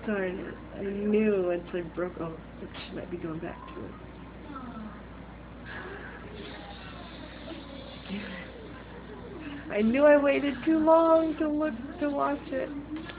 Darn it. I knew once I broke off that she might be going back to it. Damn it. I knew I waited too long to watch it.